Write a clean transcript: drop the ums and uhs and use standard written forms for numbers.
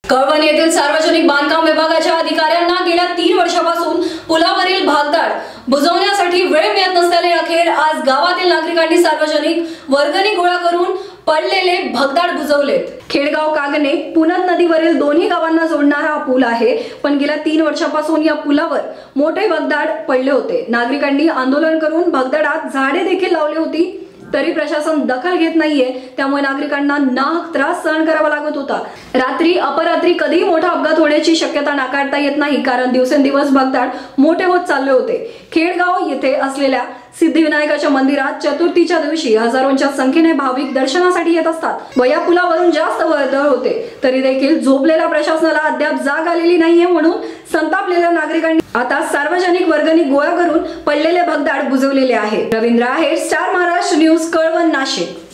कळवण येथील सार्वजनिक बांधकाम विभागाच्या अधिकाऱ्यांना गेल्या 3 वर्षापासून पुलावरील भागदाड बुजवण्यासाठी वेळ मिळत नसल्याने अखेर आज गावातील नागरिकांनी सार्वजनिक वर्गणी गोळा करून पडलेले भगदाड बुजवलेत। खेडगाव कागणे पुनद नदीवरील दोन्ही गावांना जोडणारा हा पूल आहे, पण गेल्या 3 वर्षापासून या पुलावर मोठे भगदाड पडले होते। नागरिकांनी आंदोलन करून भगदाडात झाडे देखील लावली होती, तरी प्रशासन दखल घेत नाहीये। त्यामुळे नागरिकांना नाहक त्रास सहन करावा लागत होता। रात्री अपरात्री कधीही मोठा अपघात होण्याची शक्यता नाकारता येत नाही, कारण दिवसेंदिवस भगदाड मोठे होत चालले होते। खेडगाव येथे असलेल्या सिद्धिविनायकाच्या मंदिरात चतुर्थीच्या दिवशी हजारोंच्या संख्येने भाविक दर्शनासाठी येत असतात व या पुलावरून जास्त वर्दळ होते, तरी देखील झोपलेल्या प्रशासनाला अद्याप जाग आलेली नाहीये। म्हणून संतापलेल्या नागरिकांनी आता सार्वजनिक वर्गणी गोळा करून पडलेले भगदाड बुजवलेले आहे। Ravindra Aher, star Maharashtra news, Kalwan, Nashik.